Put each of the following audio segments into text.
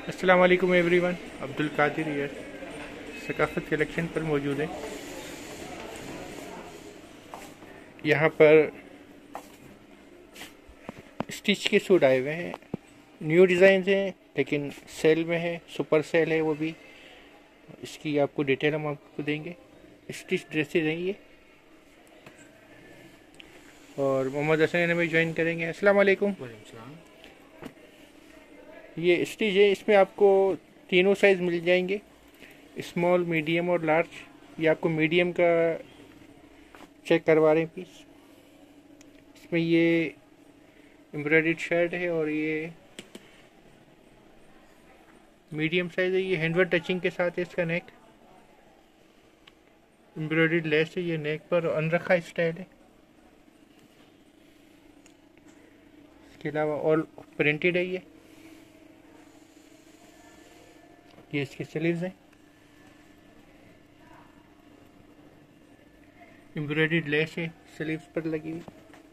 अस्सलाम वालेकुम एवरीवन। अब्दुल कादिर यार सकाफत कलेक्शन पर मौजूद है। यहाँ पर स्टिच के सूट आए हुए हैं, न्यू डिज़ाइन हैं लेकिन सेल में है, सुपर सेल है वो भी। इसकी आपको डिटेल हम आपको देंगे। स्टिच ड्रेसेज हैं ये, और मोहम्मद हसन हमें ज्वाइन करेंगे। अस्सलाम वालेकुम। वालेकुम। ये स्टिच है, इसमें आपको तीनों साइज़ मिल जाएंगे, स्मॉल मीडियम और लार्ज। ये आपको मीडियम का चेक करवा रहे हैं पीस। इसमें ये एम्ब्रॉयडर्ड शर्ट है और ये मीडियम साइज है। ये हैंडवर्क टचिंग के साथ है। इसका नेक एम्ब्रॉयडर्ड लेस है, ये नेक पर अनरखा स्टाइल है। इसके अलावा ऑल प्रिंटेड है ये इसके स्लीव्स हैं, एम्ब्रॉयडर्ड लेस है स्लीव्स पर लगी हुई।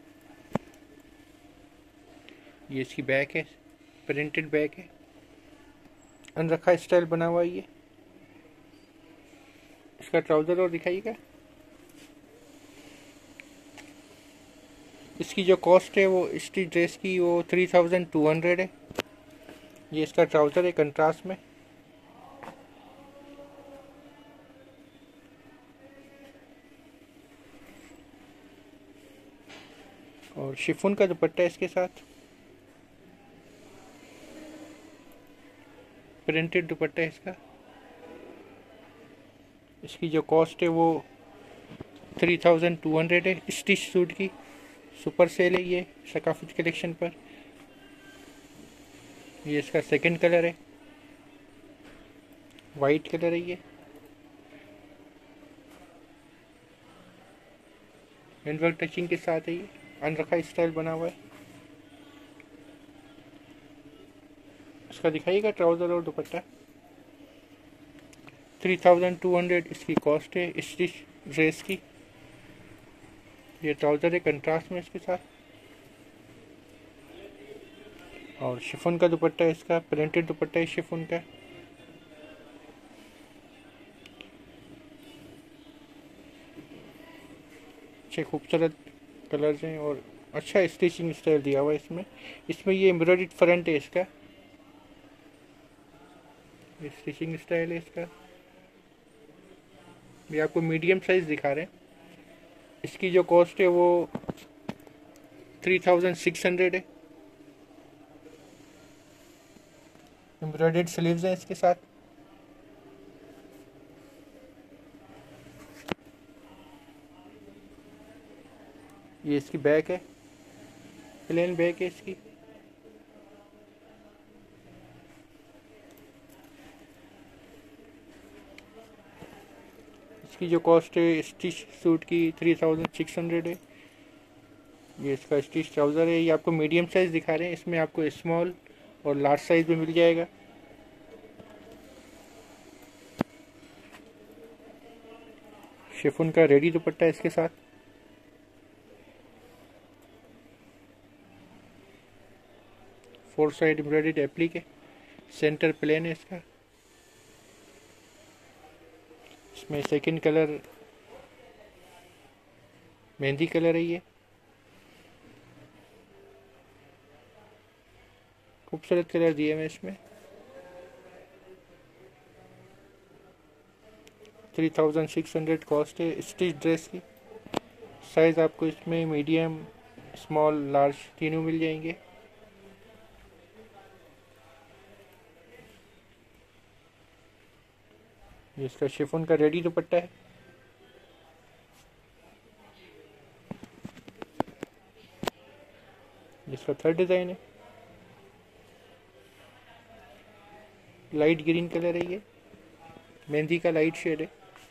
ये इसकी बैक है, प्रिंटेड बैक है, अनरखा स्टाइल बना हुआ है ये। इसका ट्राउज़र और दिखाइएगा। इसकी जो कॉस्ट है वो इसकी ड्रेस की वो 3200 है। ये इसका ट्राउज़र है कंट्रास्ट में। और शिफॉन का दुपट्टा है इसके साथ, प्रिंटेड दुपट्टा है इसका। इसकी जो कॉस्ट है वो 3200 है। स्टिच सूट की सुपर सेल है ये सकाफत कलेक्शन पर। ये इसका सेकंड कलर है, वाइट कलर है ये। हैंडवर्क टचिंग के साथ है ये, अनरखा स्टाइल बना हुआ है। इसका दिखाइएगा ट्राउज़र और दुपट्टा। 3200 इसकी कॉस्ट है स्टिच ड्रेस की। ये ट्राउज़र है कंट्रास्ट में इसके साथ, और शिफॉन का दुपट्टा है इसका, प्रिंटेड दुपट्टा है शिफॉन का। अच्छे खूबसूरत कलर्स हैं और अच्छा स्टिचिंग स्टाइल दिया हुआ है इसमें। इसमें ये एम्ब्रॉयडर्ड फ्रंट है इसका, ये स्टिचिंग स्टाइल है इसका। ये आपको मीडियम साइज दिखा रहे हैं। इसकी जो कॉस्ट है वो 3600 है। एम्ब्रॉयडर्ड स्लीव्स हैं इसके साथ। ये इसकी बैक है, प्लेन बैक है इसकी। इसकी जो कॉस्ट है स्टिच सूट की 3600 है। ये इसका स्टिच ट्राउज़र है। ये आपको मीडियम साइज़ दिखा रहे हैं, इसमें आपको स्मॉल और लार्ज साइज़ में मिल जाएगा। शिफॉन का रेडी दुपट्टा है इसके साथ। फोर साइड एम्ब्रॉयडर्ड एप्लिक है, सेंटर प्लेन है इसका। इसमें सेकंड कलर मेहंदी कलर है ये, खूबसूरत कलर दिए मैं इसमें। 3600 कॉस्ट है स्टिच ड्रेस की। साइज़ आपको इसमें मीडियम, स्मॉल, लार्ज तीनों मिल जाएंगे। ये इसका शिफॉन का रेडी दुपट्टा है। जिसका थर्ड डिज़ाइन है, लाइट ग्रीन कलर है ये, मेहंदी का लाइट शेड है।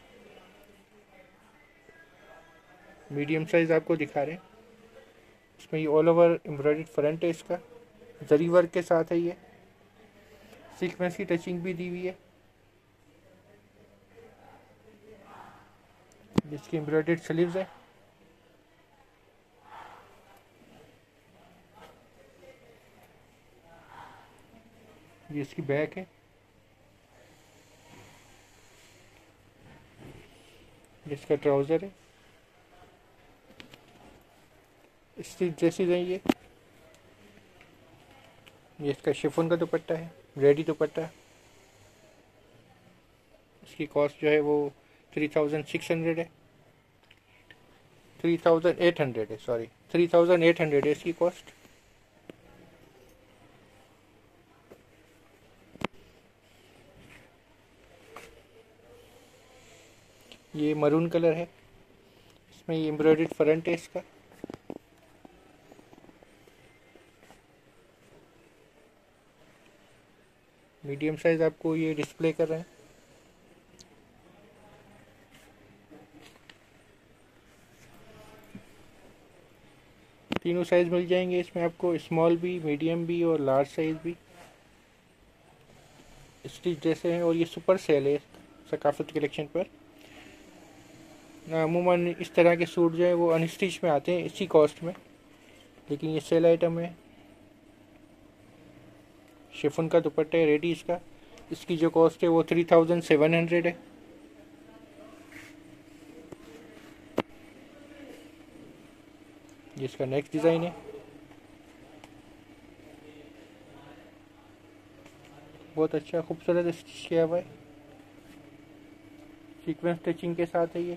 मीडियम साइज़ आपको दिखा रहे हैं। इसमें ये ऑल ओवर एम्ब्रॉयडर्ड फ्रंट है इसका, जरी वर्क के साथ है ये। सीक्वेंस की टचिंग भी दी हुई है। जिसकी एम्ब्रॉयडर्ड स्लीव्स है। ये इसकी बैक है, ये इसका ट्राउज़र है, इसकी ड्रेसेस हैं ये इसका शिफॉन का दुपट्टा है, रेडी दुपट्टा। इसकी कॉस्ट जो है वो 3600 है, 3800 है, सॉरी 3800 है इसकी कॉस्ट। ये मरून कलर है, इसमें ये एम्ब्रॉयडर्ड फ्रंट है इसका। मीडियम साइज आपको ये डिस्प्ले कर रहे हैं। तीनों साइज मिल जाएंगे इसमें आपको, स्मॉल भी, मीडियम भी और लार्ज साइज भी। स्टिच जैसे हैं, और ये सुपर सेल है सकाफत कलेक्शन पर। अमूमन इस तरह के सूट जो है वो अनस्टिच में आते हैं इसी कॉस्ट में, लेकिन ये सेल आइटम है। शिफॉन का दुपट्टा है रेडी इसका, इसकी जो कॉस्ट है वो 3700 है। ये इसका नेक्स्ट डिज़ाइन है, बहुत अच्छा खूबसूरत स्टिच किया हुआ है, सीक्वेंस स्टिचिंग के साथ है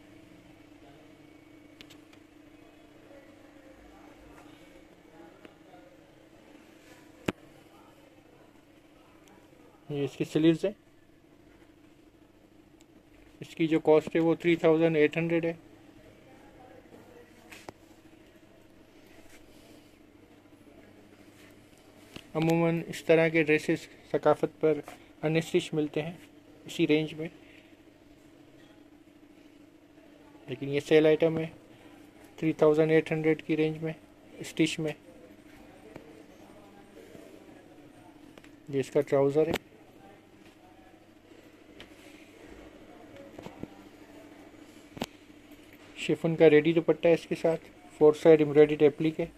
ये इसकी स्लीव्स है, इसकी जो कॉस्ट है वो 3800 है। अमूमन इस तरह के ड्रेसेस सकाफत पर अनस्टिच मिलते हैं इसी रेंज में, लेकिन ये सेल आइटम है 3800 की रेंज में स्टिच में। ये इसका ट्राउज़र है, शिफॉन का रेडी दुपट्टा है इसके साथ, 4 साइड एम्ब्रॉयडर्ड एप्लिक है।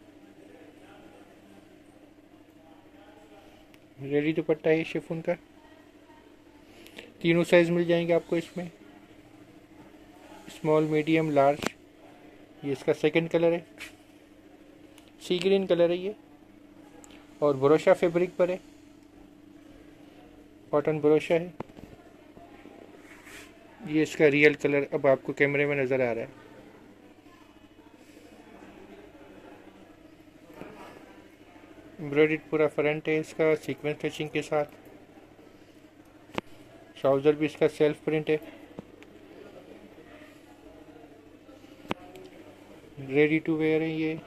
रेडी दुपट्टा है शिफॉन का, तीनों साइज मिल जाएंगे आपको इसमें, स्मॉल, मीडियम, लार्ज। ये इसका सेकंड कलर है, सी ग्रीन कलर है ये, और ब्रोशा फैब्रिक पर है, कॉटन ब्रोशा है। ये इसका रियल कलर अब आपको कैमरे में नज़र आ रहा है। एम्ब्रॉयडर्ड पूरा फ्रंट है इसका सीक्वेंस स्टिचिंग के साथ। ट्राउज़र भी इसका सेल्फ प्रिंट है, रेडी टू वेयर है ये,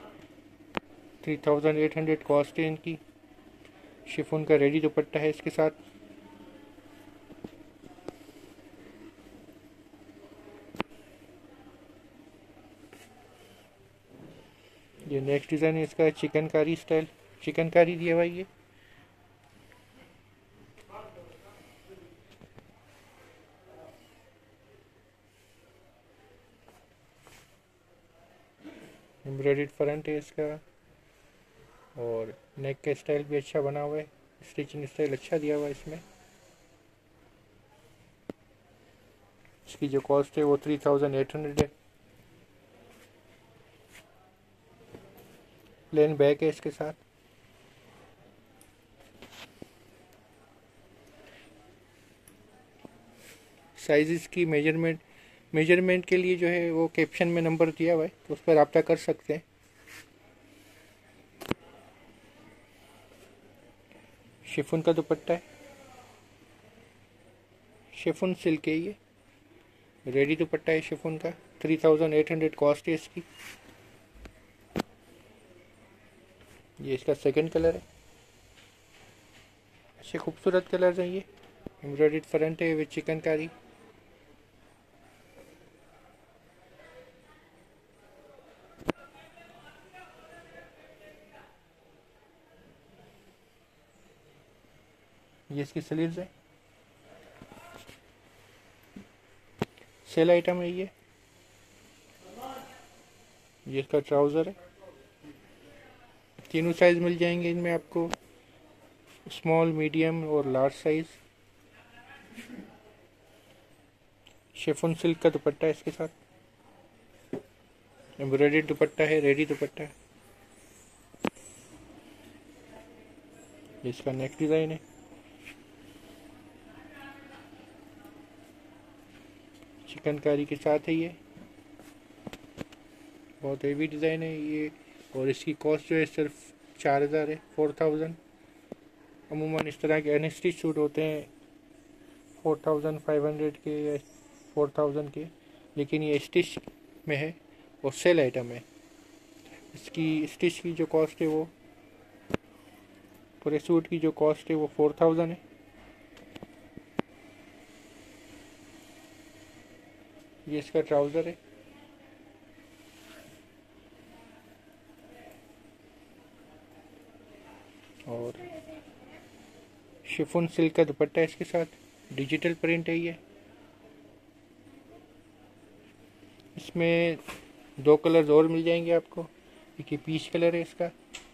3800 कॉस्ट है इनकी। शिफॉन का रेडी दुपट्टा है इसके साथ। ये नेक्स्ट डिज़ाइन है इसका, चिकनकारी स्टाइल, चिकनकारी दिया हुआ ये। एम्ब्रॉयडर्ड फ्रंट है इसका, और नेक का स्टाइल भी अच्छा बना हुआ है, स्टिचिंग स्टाइल अच्छा दिया हुआ है इसमें। इसकी जो कॉस्ट है वो 3800 है। प्लेन बैक है इसके साथ। साइज़ की मेजरमेंट के लिए जो है वो कैप्शन में नंबर दिया हुआ है, तो उस पर रब्ता कर सकते हैं। शिफॉन का दुपट्टा है, शिफॉन सिल्क है ये, रेडी दुपट्टा है शिफॉन का, 3800 कॉस्ट है इसकी। ये इसका सेकंड कलर है, अच्छे खूबसूरत कलर है ये। एम्ब्रॉयडर्ड फ्रंट है विद चिकनकारी। ये इसकी स्लीव्स है, सेल आइटम है ये इसका ट्राउज़र है। तीनों साइज मिल जाएंगे इनमें आपको, स्मॉल, मीडियम और लार्ज साइज। शिफॉन सिल्क का दुपट्टा है इसके साथ, एम्ब्रॉयडर्ड दुपट्टा है, रेडी दुपट्टा है। इसका नेक डिज़ाइन है, चिकनकारी के साथ है ये, बहुत हेवी डिज़ाइन है ये। और इसकी कॉस्ट जो है सिर्फ 4000 है, 4000। अमूमन इस तरह के अनस्टिच सूट होते हैं 4500 के या 4000 के, लेकिन ये स्टिच में है और सेल आइटम है। इसकी स्टिच की जो कॉस्ट है वो, पूरे सूट की जो कॉस्ट है वो 4000 है। ये इसका ट्राउज़र है, और शिफॉन सिल्क का दुपट्टा है इसके साथ, डिजिटल प्रिंट है ये। इसमें 2 कलर्स और मिल जाएंगे आपको। एक ये पीच कलर है इसका,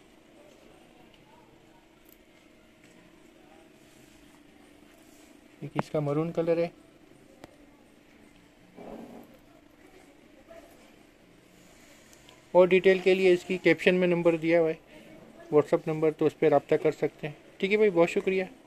एक इसका मरून कलर है। और डिटेल के लिए इसकी कैप्शन में नंबर दिया हुआ है, व्हाट्सअप नंबर, तो उस पर रब्ता कर सकते हैं। ठीक है भाई, बहुत शुक्रिया।